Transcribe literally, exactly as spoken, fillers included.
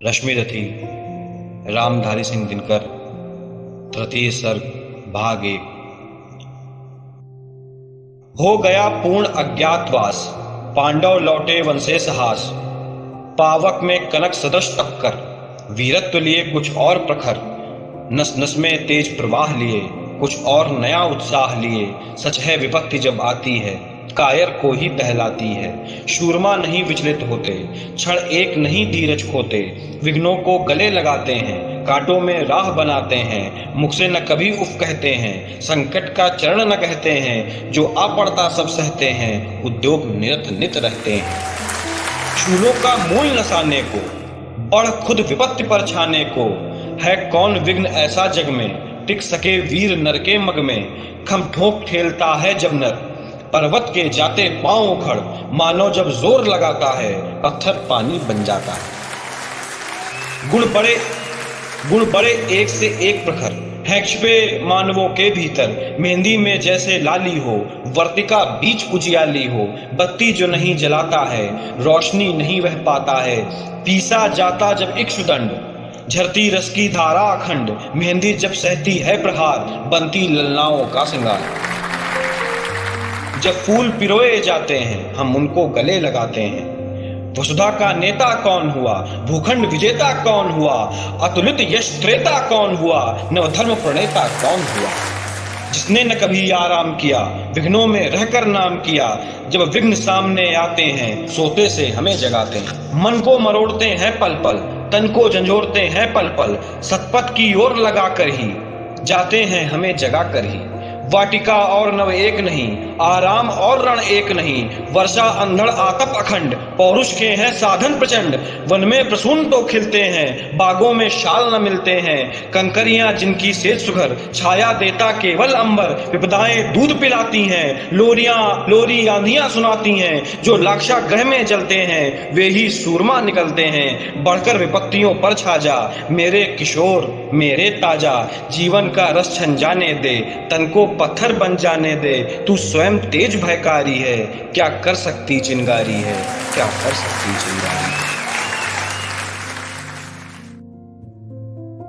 रश्मिरथी रामधारी सिंह दिनकर। तृतीय सर्ग भाग एक। हो गया पूर्ण अज्ञातवास, पांडव लौटे वन से साहस। पावक में कनक सदृश टक्कर, वीरत्व लिए कुछ और प्रखर। नस नस में तेज प्रवाह लिए, कुछ और नया उत्साह लिए। सच है विपत्ति जब आती है, कायर को ही दहलाती है। शूरमा नहीं विचलित होते, क्षण एक नहीं धीरज खोते। विघ्नों को गले लगाते हैं, कांटों में राह बनाते हैं। मुख से न कभी उफ कहते हैं, संकट का चरण न कहते हैं। जो आ पड़ता सब सहते हैं, उद्योग निरत नित रहते हैं। शूलों का मूल नसाने को, बढ़ खुद विपत्ति पर छाने को। है कौन विघ्न ऐसा जग में, टिक सके वीर नर के मग में। खम ठोक ठेलता है जब नर, पर्वत के जाते पांव उखड़। मानो जब जोर लगाता है, पत्थर पानी बन जाता है। गुण बड़े गुण बड़े एक से एक प्रखर, है छिपे मानवों के भीतर। मेहंदी में जैसे लाली हो, वर्तिका बीच उजियाली हो। बत्ती जो नहीं जलाता है, रोशनी नहीं वह पाता है। पीसा जाता जब इक्षुदंड, झरती रस की धारा अखंड। मेहंदी जब सहती है प्रहार, बनती ललनाओं का श्रृंगार। जब फूल पिरोए जाते हैं, हम उनको गले लगाते हैं। वसुधा का नेता कौन हुआ, भूखंड विजेता कौन हुआ। अतुलित यश त्रेता कौन हुआ, नवधर्म प्रणेता कौन हुआ। जिसने न कभी आराम किया, विघ्नों में रहकर नाम किया। जब विघ्न सामने आते हैं, सोते से हमें जगाते हैं। मन को मरोड़ते हैं पल पल, तन को झंझोड़ते हैं पल पल। सतपथ की ओर लगा कर ही जाते हैं हमें जगा कर ही। वाटिका और नव एक नहीं, आराम और रण एक नहीं। वर्षा अंधड़ आतप अखंड, पौरुष के हैं साधन प्रचंड। वन में प्रसून तो खिलते हैं, बागों में शाल न मिलते हैं। कंकरियां जिनकी सेज सुघर, छाया देता केवल अंबर। विपदाएं दूध पिलाती हैं, लोरियां लोरी आंधियां सुनाती हैं। जो लाक्षा ग्रह में जलते हैं, वे ही सूरमा निकलते हैं। बढ़कर विपत्तियों पर छा जा, मेरे किशोर मेरे ताजा। जीवन का रस छन जाने दे, तन को पत्थर बन जाने दे। तू स्वयं तेज भयकारी है, क्या कर सकती चिंगारी है, क्या कर सकती चिंगारी है।